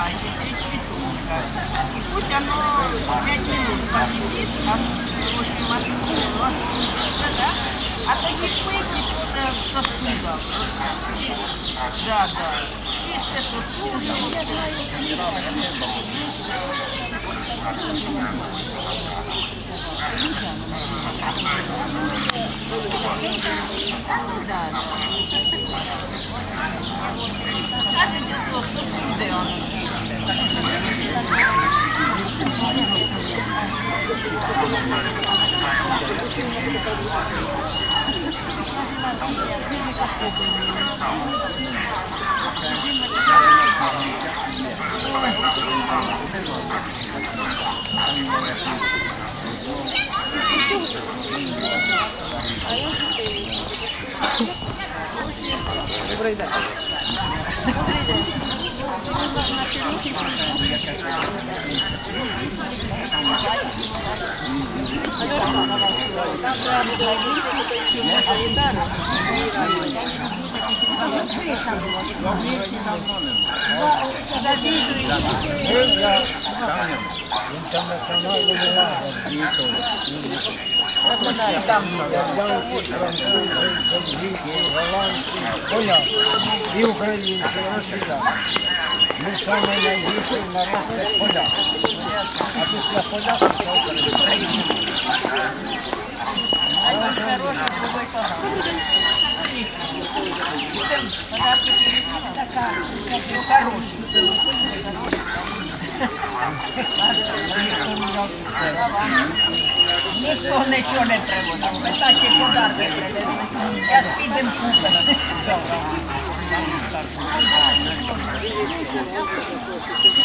поливаете 3 цветочка. И пусть оно 5 минут посидит, да? А тоді пийте в сосудах. Да. Чисте сосуди. Кажете, що сосуди воно Добрий день. І українці, росіяни. Ми саме найбільший народ – поляк. А після поляків – це українці. Ніхто нічого не привозив. Питайте, подарки привезли. Я підемо купити.